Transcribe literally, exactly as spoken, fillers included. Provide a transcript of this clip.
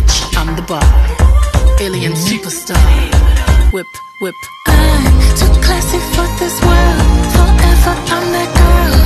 I'm the bar, alien superstar. Whip, whip. I'm too classy for this world. Forever I'm that girl.